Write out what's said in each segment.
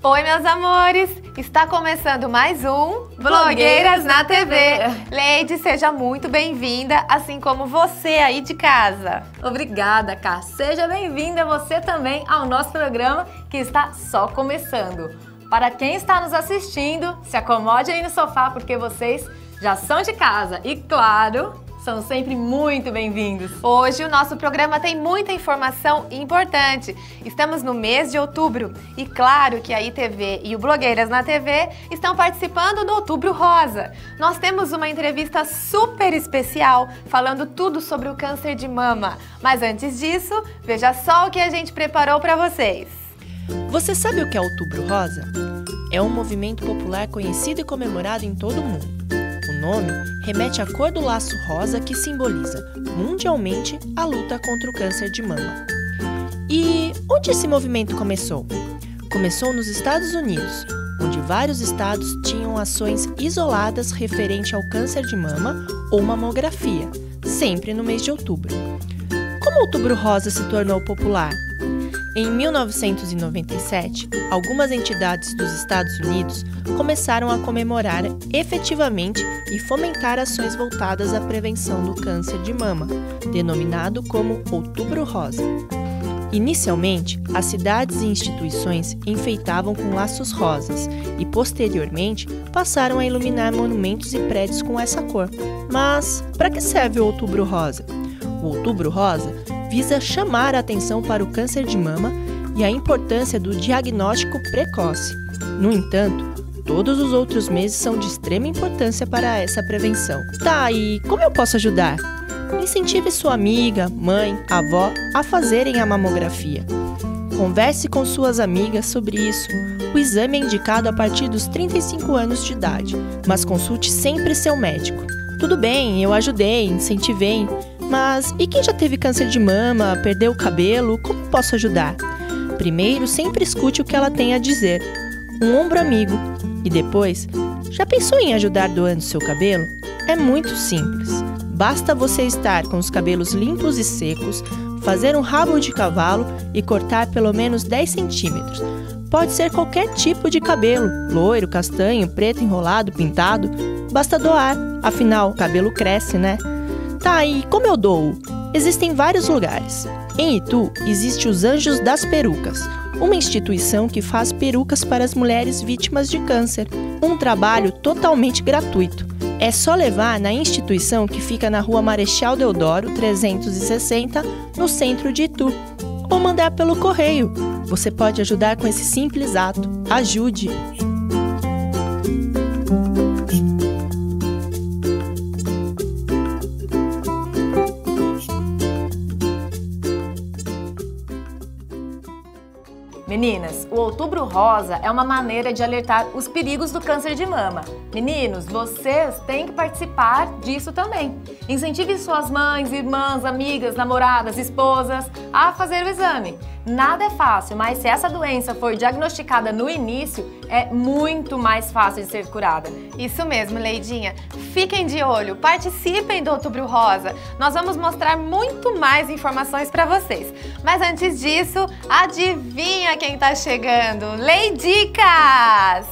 Oi, meus amores! Está começando mais um Blogueiras na TV. Leide, seja muito bem-vinda, assim como você aí de casa. Obrigada, Cá. Seja bem-vinda você também ao nosso programa que está só começando. Para quem está nos assistindo, se acomode aí no sofá porque vocês já são de casa e, claro, são sempre muito bem-vindos. Hoje o nosso programa tem muita informação importante. Estamos no mês de outubro e claro que a ITV e o Blogueiras na TV estão participando do Outubro Rosa. Nós temos uma entrevista super especial falando tudo sobre o câncer de mama. Mas antes disso, veja só o que a gente preparou para vocês. Você sabe o que é Outubro Rosa? É um movimento popular conhecido e comemorado em todo o mundo. O nome remete à cor do laço rosa que simboliza, mundialmente, a luta contra o câncer de mama. E onde esse movimento começou? Começou nos Estados Unidos, onde vários estados tinham ações isoladas referente ao câncer de mama ou mamografia, sempre no mês de outubro. Como o Outubro Rosa se tornou popular? Em 1997, algumas entidades dos Estados Unidos começaram a comemorar efetivamente e fomentar ações voltadas à prevenção do câncer de mama, denominado como Outubro Rosa. Inicialmente, as cidades e instituições enfeitavam com laços rosas e, posteriormente, passaram a iluminar monumentos e prédios com essa cor. Mas, para que serve o Outubro Rosa? O Outubro Rosa visa chamar a atenção para o câncer de mama e a importância do diagnóstico precoce. No entanto, todos os outros meses são de extrema importância para essa prevenção. Tá, e como eu posso ajudar? Incentive sua amiga, mãe, avó a fazerem a mamografia. Converse com suas amigas sobre isso. O exame é indicado a partir dos 35 anos de idade, mas consulte sempre seu médico. Tudo bem, eu ajudei, incentivei, mas e quem já teve câncer de mama, perdeu o cabelo, como posso ajudar? Primeiro, sempre escute o que ela tem a dizer, um ombro amigo, e depois, já pensou em ajudar doando seu cabelo? É muito simples, basta você estar com os cabelos limpos e secos, fazer um rabo de cavalo e cortar pelo menos 10 centímetros. Pode ser qualquer tipo de cabelo, loiro, castanho, preto, enrolado, pintado, basta doar, afinal, o cabelo cresce, né? Tá, e como eu dou? Existem vários lugares. Em Itu, existe os Anjos das Perucas, uma instituição que faz perucas para as mulheres vítimas de câncer. Um trabalho totalmente gratuito. É só levar na instituição que fica na Rua Marechal Deodoro, 360, no centro de Itu. Ou mandar pelo correio. Você pode ajudar com esse simples ato. Ajude! Meninas, o Outubro Rosa é uma maneira de alertar os perigos do câncer de mama. Meninos, vocês têm que participar disso também. Incentive suas mães, irmãs, amigas, namoradas, esposas a fazer o exame. Nada é fácil, mas se essa doença for diagnosticada no início, é muito mais fácil de ser curada. Isso mesmo, Leidinha. Fiquem de olho, participem do Outubro Rosa. Nós vamos mostrar muito mais informações para vocês. Mas antes disso, adivinha quem tá chegando? Leidicas!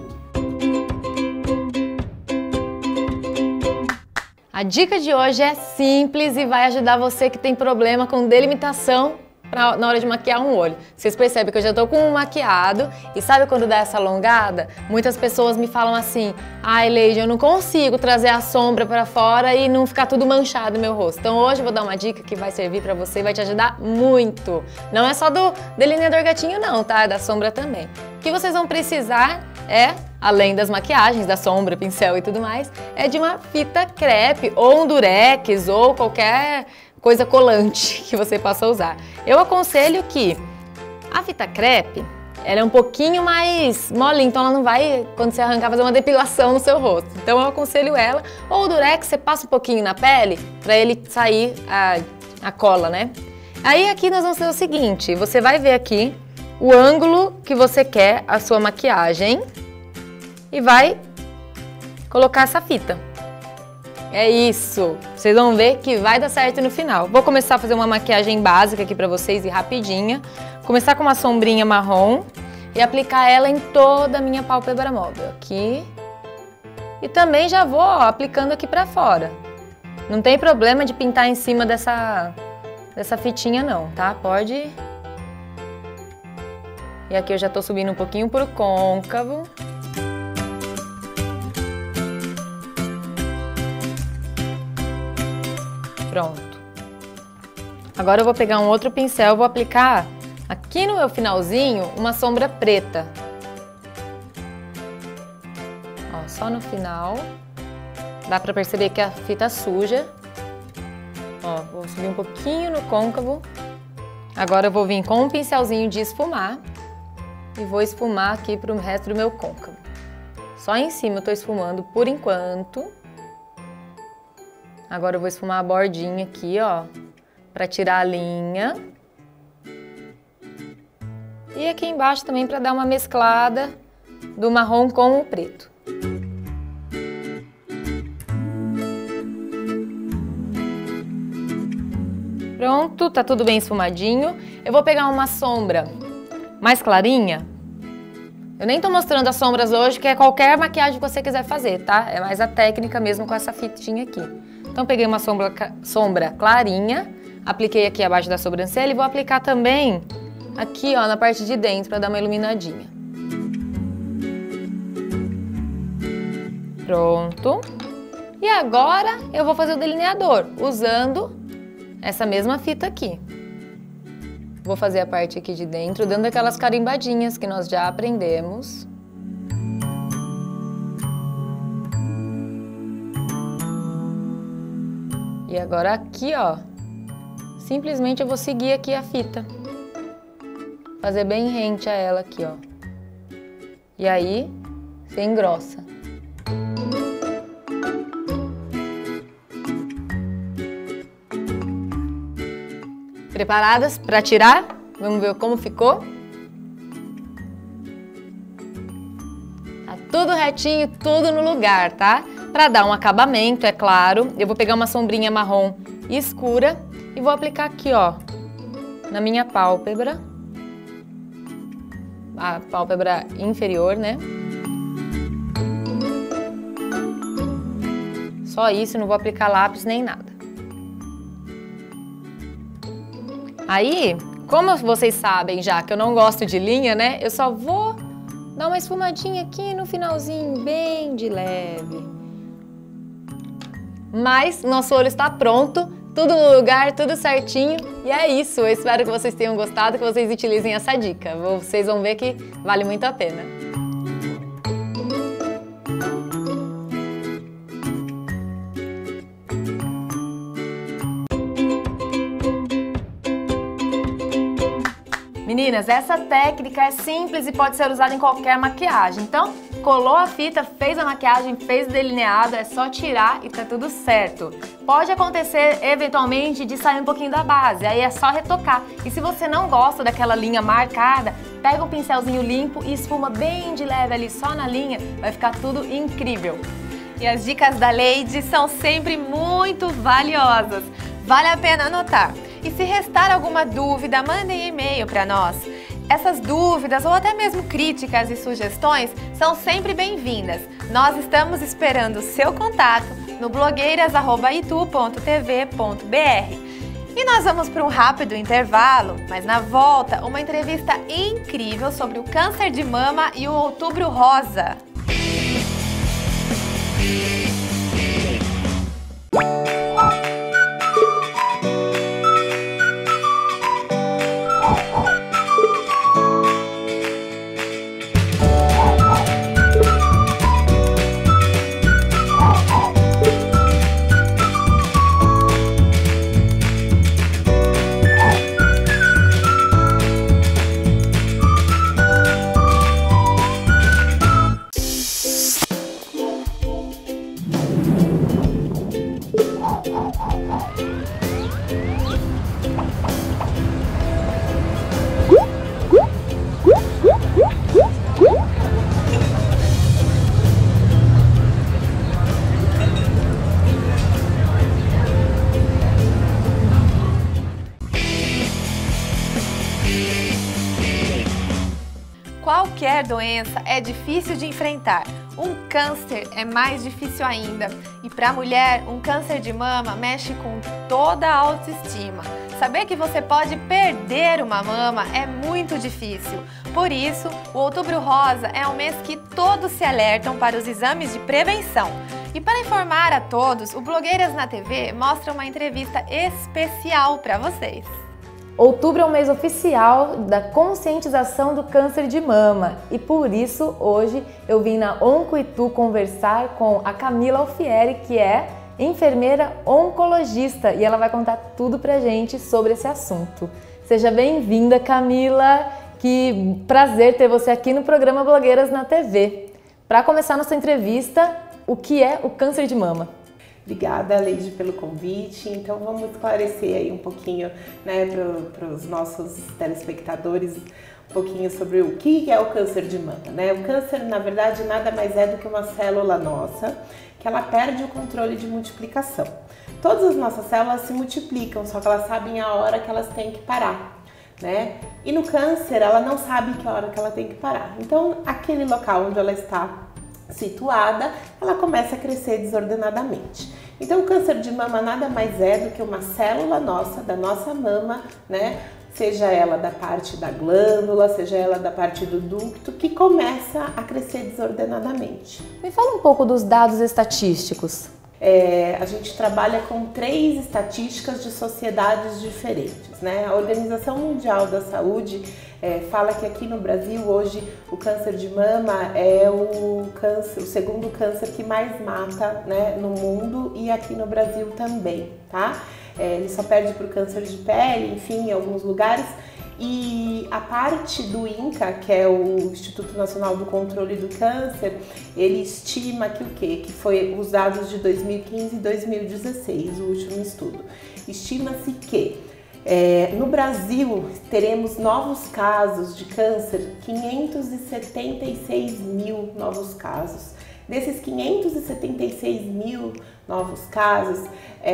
A dica de hoje é simples e vai ajudar você que tem problema com delimitação na hora de maquiar um olho. Vocês percebem que eu já tô com um maquiado e sabe quando dá essa alongada? Muitas pessoas me falam assim: ai, Leide, eu não consigo trazer a sombra pra fora e não ficar tudo manchado no meu rosto. Então hoje eu vou dar uma dica que vai servir pra você e vai te ajudar muito. Não é só do delineador gatinho não, tá? É da sombra também. O que vocês vão precisar é, além das maquiagens, da sombra, pincel e tudo mais, é de uma fita crepe ou um durex ou qualquer coisa colante que você possa usar. Eu aconselho que a fita crepe, ela é um pouquinho mais molinha, então ela não vai, quando você arrancar, fazer uma depilação no seu rosto. Então eu aconselho ela, ou o durex, você passa um pouquinho na pele, pra ele sair a cola, né? Aí aqui nós vamos fazer o seguinte, você vai ver aqui o ângulo que você quer a sua maquiagem e vai colocar essa fita. É isso, vocês vão ver que vai dar certo no final. Vou começar a fazer uma maquiagem básica aqui pra vocês e rapidinha. Começar com uma sombrinha marrom, e aplicar ela em toda a minha pálpebra móvel, aqui. E também já vou, ó, aplicando aqui pra fora. Não tem problema de pintar em cima dessa fitinha não, tá? Pode. E aqui eu já tô subindo um pouquinho pro côncavo. Pronto. Agora eu vou pegar um outro pincel, vou aplicar aqui no meu finalzinho uma sombra preta. Ó, só no final. Dá pra perceber que a fita suja. Ó, vou subir um pouquinho no côncavo. Agora eu vou vir com um pincelzinho de esfumar e vou esfumar aqui pro resto do meu côncavo. Só em cima eu tô esfumando por enquanto. Agora eu vou esfumar a bordinha aqui, ó, pra tirar a linha. E aqui embaixo também pra dar uma mesclada do marrom com o preto. Pronto, tá tudo bem esfumadinho. Eu vou pegar uma sombra mais clarinha. Eu nem tô mostrando as sombras hoje, que é qualquer maquiagem que você quiser fazer, tá? É mais a técnica mesmo com essa fitinha aqui. Então peguei uma sombra clarinha, apliquei aqui abaixo da sobrancelha e vou aplicar também aqui, ó, na parte de dentro para dar uma iluminadinha. Pronto. E agora eu vou fazer o delineador usando essa mesma fita aqui. Vou fazer a parte aqui de dentro, dando aquelas carimbadinhas que nós já aprendemos. E agora aqui, ó, simplesmente eu vou seguir aqui a fita. Fazer bem rente a ela aqui, ó. E aí, você engrossa. Preparadas para tirar? Vamos ver como ficou? Tá tudo retinho, tudo no lugar, tá? Para dar um acabamento, é claro, eu vou pegar uma sombrinha marrom escura e vou aplicar aqui, ó, na minha pálpebra. A pálpebra inferior, né? Só isso, não vou aplicar lápis nem nada. Aí, como vocês sabem já que eu não gosto de linha, né? Eu só vou dar uma esfumadinha aqui no finalzinho, bem de leve. Mas nosso olho está pronto, tudo no lugar, tudo certinho. E é isso, eu espero que vocês tenham gostado, que vocês utilizem essa dica. Vocês vão ver que vale muito a pena. Meninas, essa técnica é simples e pode ser usada em qualquer maquiagem. Então, colou a fita, fez a maquiagem, fez o delineado, é só tirar e tá tudo certo. Pode acontecer, eventualmente, de sair um pouquinho da base, aí é só retocar. E se você não gosta daquela linha marcada, pega um pincelzinho limpo e esfuma bem de leve ali só na linha, vai ficar tudo incrível. E as dicas da Lady são sempre muito valiosas. Vale a pena anotar. E se restar alguma dúvida, mandem e-mail para nós. Essas dúvidas ou até mesmo críticas e sugestões são sempre bem-vindas. Nós estamos esperando o seu contato no blogueiras@itu.tv.br. E nós vamos para um rápido intervalo, mas na volta uma entrevista incrível sobre o câncer de mama e o Outubro Rosa. qualquer doença é difícil de enfrentar. Um câncer é mais difícil ainda. E para a mulher, um câncer de mama mexe com toda a autoestima. Saber que você pode perder uma mama é muito difícil. Por isso, o Outubro Rosa é um mês que todos se alertam para os exames de prevenção. E para informar a todos, o Blogueiras na TV mostra uma entrevista especial para vocês. Outubro é o mês oficial da conscientização do câncer de mama e por isso hoje eu vim na Onco-Itu conversar com a Camila Alfieri, que é enfermeira oncologista, e ela vai contar tudo pra gente sobre esse assunto. Seja bem-vinda, Camila, que prazer ter você aqui no programa Blogueiras na TV. Para começar nossa entrevista, o que é o câncer de mama? Obrigada, Leide, pelo convite. Então vamos esclarecer aí um pouquinho, né, para os nossos telespectadores, um pouquinho sobre o que é o câncer de mama, né? O câncer, na verdade, nada mais é do que uma célula nossa que ela perde o controle de multiplicação. Todas as nossas células se multiplicam, só que elas sabem a hora que elas têm que parar, né? E no câncer, ela não sabe que hora que ela tem que parar. Então, aquele local onde ela está situada, ela começa a crescer desordenadamente. Então, o câncer de mama nada mais é do que uma célula nossa, da nossa mama, né? Seja ela da parte da glândula, seja ela da parte do ducto, que começa a crescer desordenadamente. Me fala um pouco dos dados estatísticos. A gente trabalha com 3 estatísticas de sociedades diferentes, né? A Organização Mundial da Saúde fala que aqui no Brasil hoje o câncer de mama é o segundo câncer que mais mata, né, no mundo e aqui no Brasil também, tá? Ele só perde para o câncer de pele, enfim, em alguns lugares. E a parte do INCA, que é o Instituto Nacional do Controle do Câncer, ele estima que o quê? Que foi os dados de 2015 e 2016, o último estudo. Estima-se que no Brasil teremos novos casos de câncer, 576 mil novos casos. Desses 576 mil novos casos,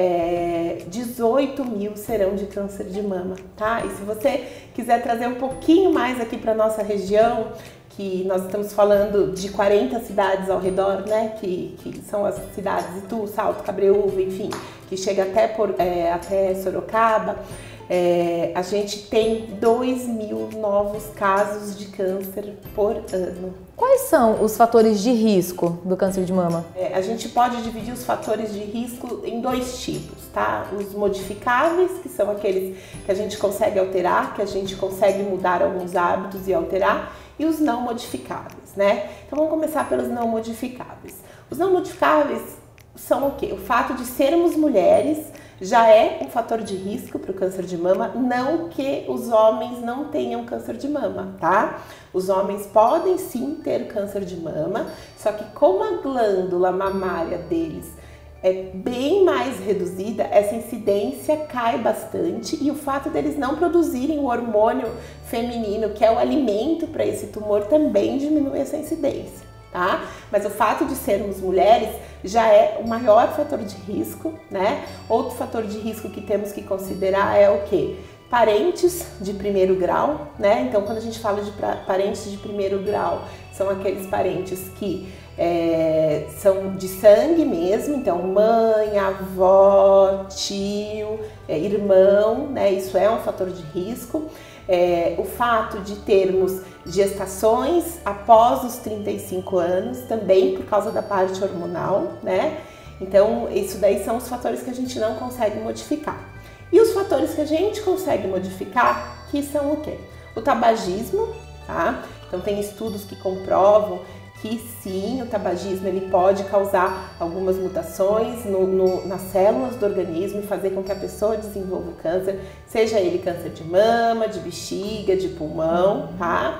18 mil serão de câncer de mama, tá? E se você quiser trazer um pouquinho mais aqui para nossa região, que nós estamos falando de 40 cidades ao redor, né? Que são as cidades Itu, Salto, Cabreúva, enfim, que chega até Sorocaba. A gente tem 2.000 novos casos de câncer por ano. Quais são os fatores de risco do câncer de mama? A gente pode dividir os fatores de risco em 2 tipos, tá? Os modificáveis, que são aqueles que a gente consegue alterar, que a gente consegue mudar alguns hábitos e alterar, e os não modificáveis, né? Então vamos começar pelos não modificáveis. Os não modificáveis são o quê? O fato de sermos mulheres já é um fator de risco para o câncer de mama, não que os homens não tenham câncer de mama, tá? Os homens podem sim ter câncer de mama, só que como a glândula mamária deles é bem mais reduzida, essa incidência cai bastante e o fato deles não produzirem o hormônio feminino, que é o alimento para esse tumor, também diminui essa incidência. Tá? Mas o fato de sermos mulheres já é o maior fator de risco, né? Outro fator de risco que temos que considerar é o quê? Parentes de primeiro grau, né? Então, quando a gente fala de parentes de primeiro grau, são aqueles parentes que são de sangue mesmo, então mãe, avó, tio, irmão, né? Isso é um fator de risco. O fato de termos gestações após os 35 anos, também por causa da parte hormonal, né? Então, isso daí são os fatores que a gente não consegue modificar. E os fatores que a gente consegue modificar, que são o quê? O tabagismo, tá? Então, tem estudos que comprovam que sim, o tabagismo ele pode causar algumas mutações nas células do organismo e fazer com que a pessoa desenvolva o câncer, seja ele câncer de mama, de bexiga, de pulmão, tá?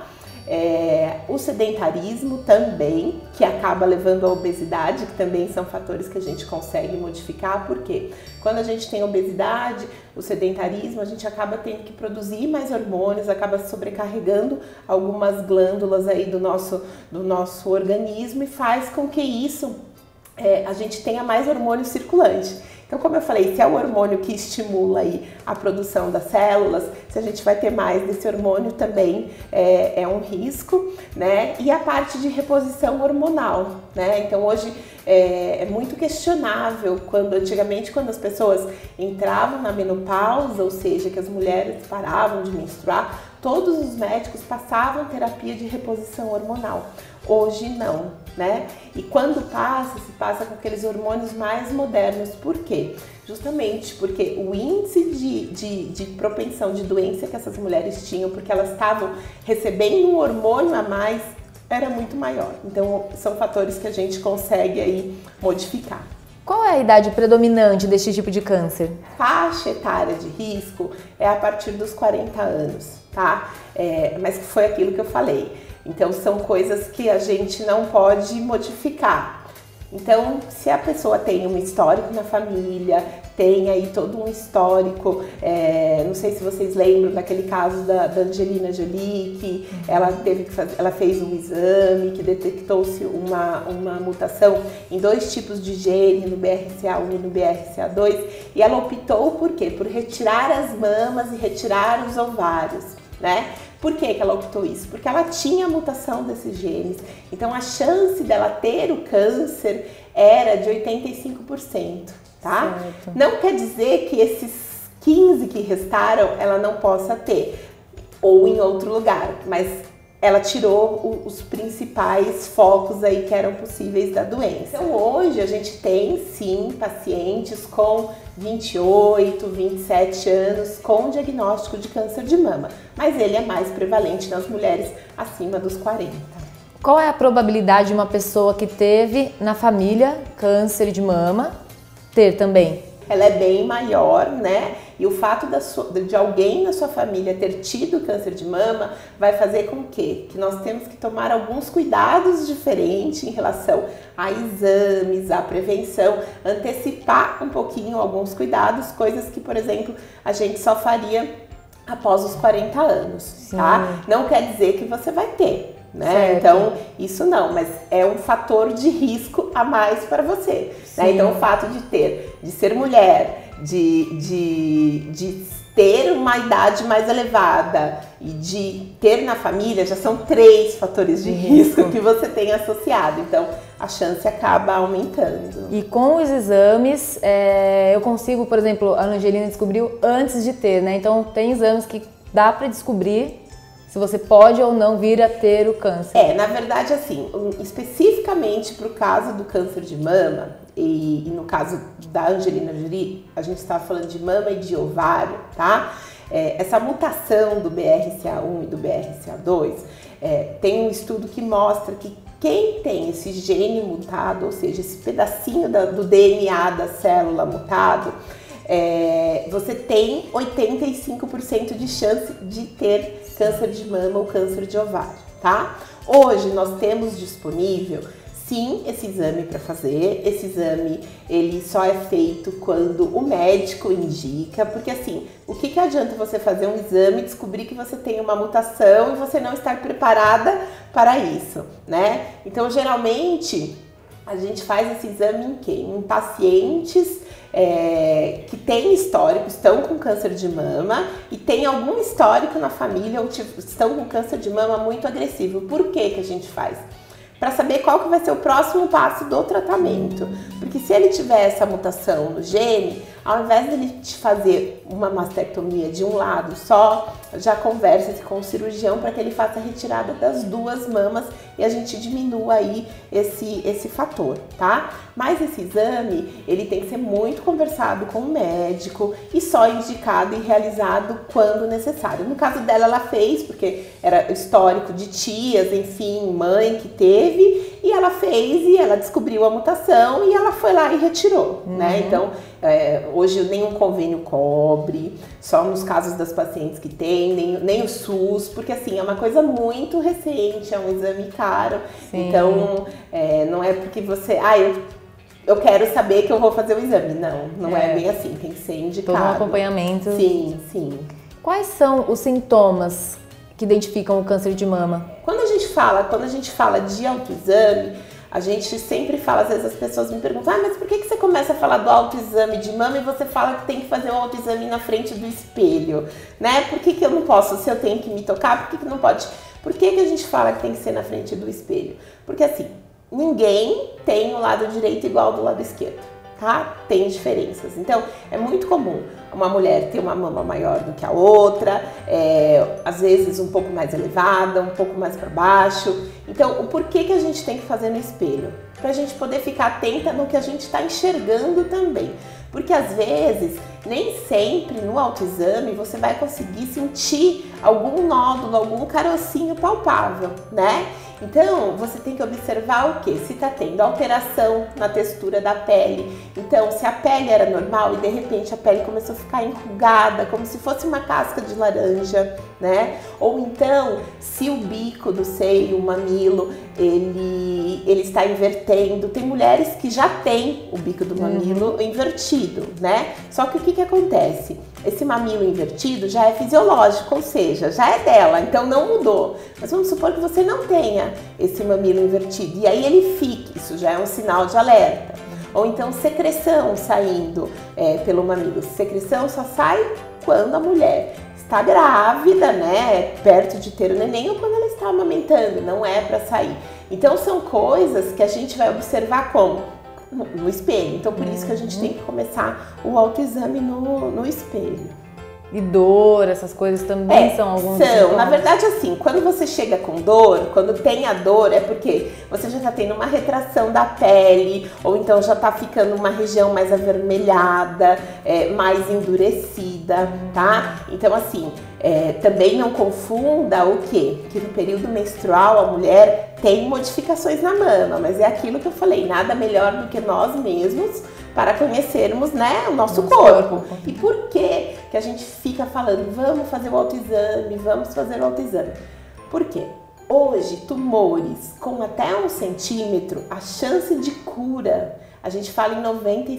O sedentarismo também, que acaba levando à obesidade, que também são fatores que a gente consegue modificar, porque quando a gente tem obesidade, o sedentarismo, a gente acaba tendo que produzir mais hormônios, acaba sobrecarregando algumas glândulas aí do nosso organismo e faz com que isso a gente tenha mais hormônio circulante. Então, como eu falei, se é o hormônio que estimula aí a produção das células, se a gente vai ter mais desse hormônio também é um risco, né? E a parte de reposição hormonal, né? Então, hoje é muito questionável antigamente quando as pessoas entravam na menopausa, ou seja, que as mulheres paravam de menstruar, todos os médicos passavam terapia de reposição hormonal. Hoje não, né? E quando se passa com aqueles hormônios mais modernos. Por quê? Justamente porque o índice de propensão de doença que essas mulheres tinham, porque elas estavam recebendo um hormônio a mais, era muito maior. Então, são fatores que a gente consegue aí modificar. Qual é a idade predominante deste tipo de câncer? Faixa etária de risco é a partir dos 40 anos, tá? Mas foi aquilo que eu falei. Então, são coisas que a gente não pode modificar. Então, se a pessoa tem um histórico na família, tem aí todo um histórico, não sei se vocês lembram daquele caso da Angelina Jolie, que ela fez um exame que detectou-se uma mutação em 2 tipos de gene, no BRCA1 e no BRCA2, e ela optou por quê? Por retirar as mamas e retirar os ovários, né? Por que ela optou isso? Porque ela tinha a mutação desses genes. Então, a chance dela ter o câncer era de 85%, tá? Certo. Não quer dizer que esses 15 que restaram ela não possa ter, ou em outro lugar, mas ela tirou os principais focos aí que eram possíveis da doença. Então, hoje a gente tem sim pacientes com 28, 27 anos com diagnóstico de câncer de mama, mas ele é mais prevalente nas mulheres acima dos 40. Qual é a probabilidade de uma pessoa que teve na família câncer de mama ter também? Ela é bem maior, né? E o fato de alguém na sua família ter tido câncer de mama vai fazer com que nós temos que tomar alguns cuidados diferentes em relação a exames, a prevenção, antecipar um pouquinho alguns cuidados, coisas que, por exemplo, a gente só faria após os 40 anos, Sim. tá? Não quer dizer que você vai ter, né? Certo. Então, isso não, mas é um fator de risco a mais para você, né? Então, o fato de ser mulher, de ter uma idade mais elevada e de ter na família, já são 3 fatores de risco que você tem associado. Então, a chance acaba aumentando. E com os exames, eu consigo, por exemplo, a Angelina descobriu antes de ter, né? Então, tem exames que dá para descobrir se você pode ou não vir a ter o câncer. Na verdade, assim, especificamente para o caso do câncer de mama, e no caso da Angelina Jolie, a gente estava falando de mama e de ovário, tá? Essa mutação do BRCA1 e do BRCA2, tem um estudo que mostra que quem tem esse gene mutado, ou seja, esse pedacinho do DNA da célula mutado, você tem 85% de chance de ter câncer de mama ou câncer de ovário, tá? Hoje nós temos disponível, sim, esse exame para fazer. Esse exame, ele só é feito quando o médico indica, porque assim, o que adianta você fazer um exame e descobrir que você tem uma mutação e você não estar preparada para isso, né? Então, geralmente, a gente faz esse exame em quem? Em pacientes que têm histórico, estão com câncer de mama e tem algum histórico na família ou estão com câncer de mama muito agressivo. Por que a gente faz? Para saber qual que vai ser o próximo passo do tratamento. Porque se ele tiver essa mutação no gene, ao invés de ele te fazer uma mastectomia de um lado só, já conversa-se com o cirurgião para que ele faça a retirada das 2 mamas e a gente diminua aí esse fator, tá? Mas esse exame, ele tem que ser muito conversado com o médico e só indicado e realizado quando necessário. No caso dela, ela fez, porque era histórico de tias, enfim, mãe que teve, e ela fez e ela descobriu a mutação e ela foi lá e retirou, né? Então, hoje nenhum convênio cobre, só nos casos das pacientes que tem, nem o SUS, porque assim, é uma coisa muito recente, é um exame caro. Sim. Então, não é porque você... eu quero saber que eu vou fazer o exame. Não é bem assim, tem que ser indicado. Todo um acompanhamento. Sim, sim. Quais são os sintomas que identificam o câncer de mama? Quando a gente fala de autoexame, A gente sempre fala, às vezes as pessoas me perguntam, mas por que você começa a falar do autoexame de mama e você fala que tem que fazer o autoexame na frente do espelho, né? Por que eu não posso, se eu tenho que me tocar, por que não pode? Por que a gente fala que tem que ser na frente do espelho? Porque assim, ninguém tem o lado direito igual do lado esquerdo, tá? Tem diferenças. Então, é muito comum uma mulher ter uma mama maior do que a outra, às vezes um pouco mais elevada, um pouco mais para baixo. Então, o porquê que a gente tem que fazer no espelho? Para a gente poder ficar atenta no que a gente está enxergando também. Porque às vezes, nem sempre no autoexame você vai conseguir sentir algum nódulo, algum carocinho palpável, né? Então, você tem que observar o que? Se está tendo alteração na textura da pele. Então, se a pele era normal e de repente a pele começou a ficar enrugada, como se fosse uma casca de laranja, né? Ou então, se o bico do seio, o mamilo, ele está invertendo. Tem mulheres que já têm o bico do mamilo invertido, né? Só que o que acontece? Esse mamilo invertido já é fisiológico, ou seja, já é dela, então não mudou. Mas vamos supor que você não tenha esse mamilo invertido e aí ele fique, isso já é um sinal de alerta. Ou então secreção saindo pelo mamilo. Secreção só sai quando a mulher está grávida, né, perto de ter o neném, ou quando ela está amamentando, não é para sair. Então são coisas que a gente vai observar como? No espelho. Então por isso que a gente tem que começar o autoexame no espelho. E dor, essas coisas também são alguns sintomas? Na verdade, assim, quando você chega com dor, quando tem a dor, é porque você já tá tendo uma retração da pele, ou então já tá ficando uma região mais avermelhada, mais endurecida, tá? Então, assim, também não confunda o quê? Que no período menstrual a mulher tem modificações na mama, mas é aquilo que eu falei, nada melhor do que nós mesmos para conhecermos, né, o nosso corpo. E por que a gente fica falando, vamos fazer o autoexame, vamos fazer o autoexame? Por quê? Hoje, tumores com até 1 centímetro, a chance de cura, a gente fala em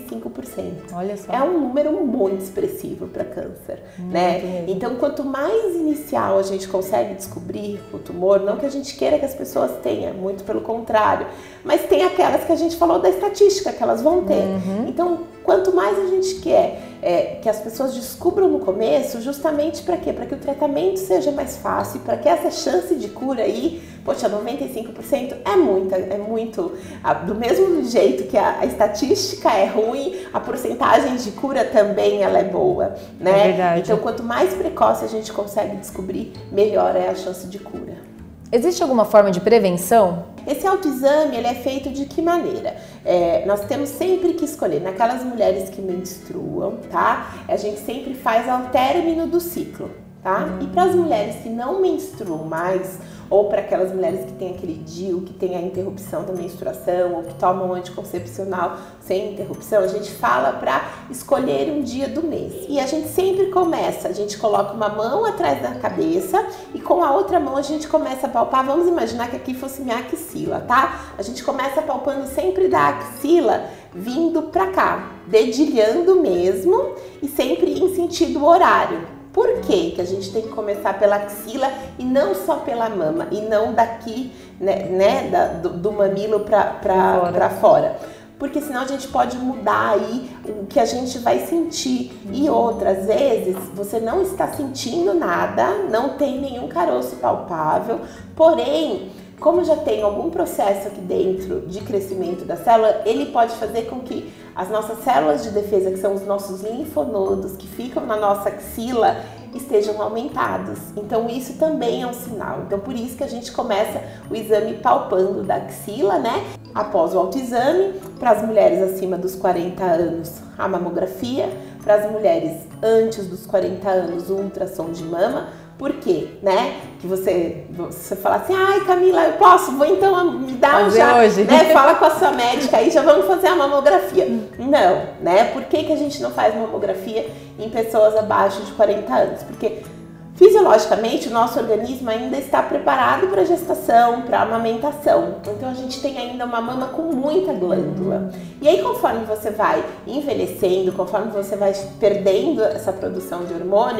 95%. Olha só. É um número muito expressivo para câncer, né? Então, quanto mais inicial a gente consegue descobrir o tumor, não que a gente queira que as pessoas tenham, muito pelo contrário, mas tem aquelas que a gente falou da estatística, que elas vão ter. Então, quanto mais a gente quer que as pessoas descubram no começo, justamente para quê? Para que o tratamento seja mais fácil, para que essa chance de cura aí, poxa, 95% é muito, do mesmo jeito que a estatística é ruim, a porcentagem de cura também ela é boa, né? É verdade. Então, quanto mais precoce a gente consegue descobrir, melhor é a chance de cura. Existe alguma forma de prevenção? Esse autoexame, ele é feito de que maneira? Nós temos sempre que escolher, naquelas mulheres que menstruam, tá? A gente sempre faz ao término do ciclo, tá? E para as mulheres que não menstruam mais, ou para aquelas mulheres que têm aquele DIU, que tem a interrupção da menstruação, ou que tomam anticoncepcional sem interrupção, a gente fala para escolher um dia do mês. E a gente sempre começa, a gente coloca uma mão atrás da cabeça e com a outra mão a gente começa a palpar, vamos imaginar que aqui fosse minha axila, tá? A gente começa palpando sempre da axila, vindo para cá, dedilhando mesmo e sempre em sentido horário. Por que a gente tem que começar pela axila e não só pela mama? E não daqui, né, do mamilo para fora? Porque senão a gente pode mudar aí o que a gente vai sentir. E outras vezes você não está sentindo nada, não tem nenhum caroço palpável, porém, como já tem algum processo aqui dentro de crescimento da célula, ele pode fazer com que as nossas células de defesa, que são os nossos linfonodos que ficam na nossa axila, estejam aumentados. Então isso também é um sinal. Então por isso que a gente começa o exame palpando da axila, né? Após o autoexame, para as mulheres acima dos 40 anos, a mamografia, para as mulheres antes dos 40 anos, o ultrassom de mama. Por quê, né? Que você fala assim, ai Camila, eu posso? Vou então me dar fazer hoje, né? Fala com a sua médica aí, já vamos fazer a mamografia. Não, né? Por que a gente não faz mamografia em pessoas abaixo de 40 anos? Porque fisiologicamente o nosso organismo ainda está preparado para gestação, para amamentação. Então a gente tem ainda uma mama com muita glândula. E aí conforme você vai envelhecendo, conforme você vai perdendo essa produção de hormônio,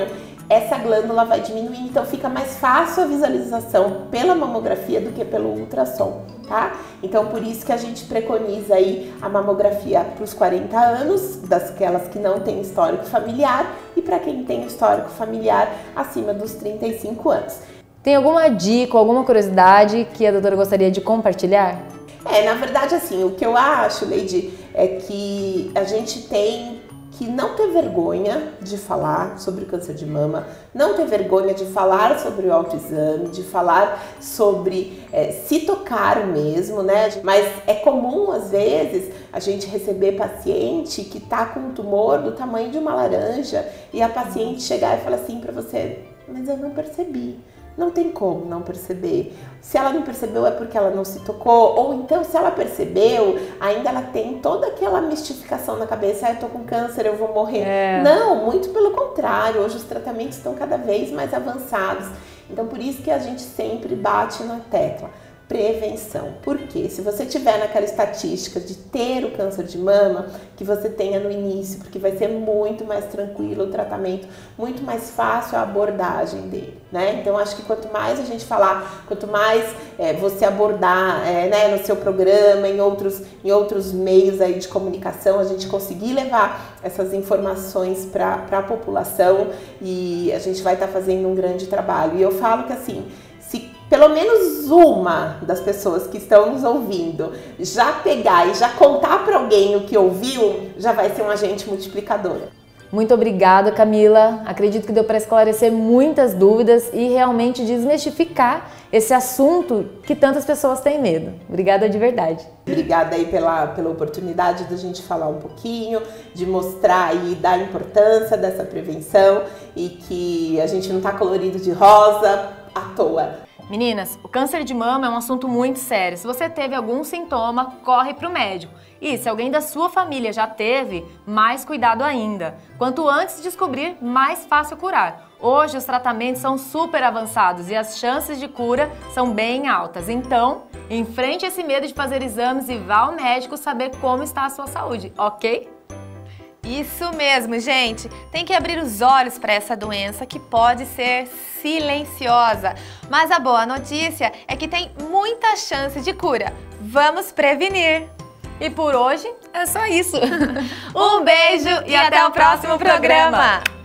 essa glândula vai diminuindo, então fica mais fácil a visualização pela mamografia do que pelo ultrassom, tá? Então por isso que a gente preconiza aí a mamografia para os 40 anos, daquelas que não têm histórico familiar, e para quem tem histórico familiar acima dos 35 anos. Tem alguma dica, alguma curiosidade que a doutora gostaria de compartilhar? Na verdade, assim, o que eu acho, Leide, é que a gente tem que não ter vergonha de falar sobre o câncer de mama, não ter vergonha de falar sobre o autoexame, de falar sobre se tocar mesmo, né? Mas é comum, às vezes, a gente receber paciente que tá com um tumor do tamanho de uma laranja e a paciente chegar e falar assim pra você, mas eu não percebi. Não tem como não perceber. Se ela não percebeu é porque ela não se tocou, ou então se ela percebeu, ainda ela tem toda aquela mistificação na cabeça, eu tô com câncer, eu vou morrer. Não, muito pelo contrário, hoje os tratamentos estão cada vez mais avançados. Então por isso que a gente sempre bate na tecla. Prevenção. Por quê? Se você tiver naquela estatística de ter o câncer de mama, que você tenha no início, porque vai ser muito mais tranquilo o tratamento, muito mais fácil a abordagem dele, né? Então acho que quanto mais a gente falar, quanto mais você abordar né, no seu programa, em outros meios aí de comunicação, a gente conseguir levar essas informações para a população, e a gente vai estar fazendo um grande trabalho. E eu falo que assim, se pelo menos uma das pessoas que estão nos ouvindo já pegar e já contar para alguém o que ouviu, já vai ser um agente multiplicador. Muito obrigada, Camila. Acredito que deu para esclarecer muitas dúvidas e realmente desmistificar esse assunto que tantas pessoas têm medo. Obrigada de verdade. Obrigada aí pela oportunidade da gente falar um pouquinho, de mostrar e dar importância dessa prevenção, e que a gente não tá colorido de rosa à toa. Meninas, o câncer de mama é um assunto muito sério. Se você teve algum sintoma, corre para o médico. E se alguém da sua família já teve, mais cuidado ainda. Quanto antes descobrir, mais fácil curar. Hoje os tratamentos são super avançados e as chances de cura são bem altas. Então, enfrente esse medo de fazer exames e vá ao médico saber como está a sua saúde, ok? Isso mesmo, gente. Tem que abrir os olhos para essa doença que pode ser silenciosa. Mas a boa notícia é que tem muita chance de cura. Vamos prevenir! E por hoje é só isso. Um beijo e até o próximo programa!